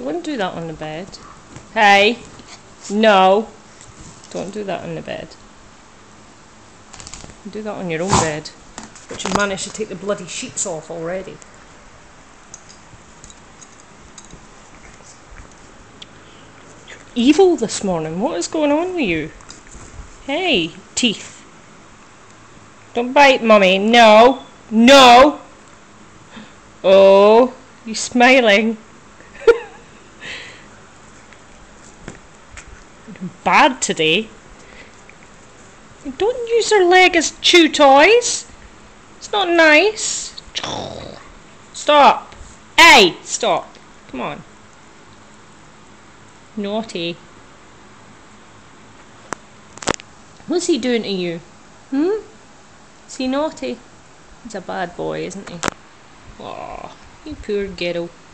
Don't do that on the bed. Hey! No! Don't do that on the bed. Do that on your own bed. But you managed to take the bloody sheets off already. You're evil this morning. What is going on with you? Hey, teeth. Don't bite, Mummy. No! No! Oh, you smiling. Bad today. Don't use her leg as chew toys. It's not nice. Stop. Hey, stop. Come on. Naughty. What's he doing to you? Is he naughty? He's a bad boy, isn't he? Aw, you poor ghetto.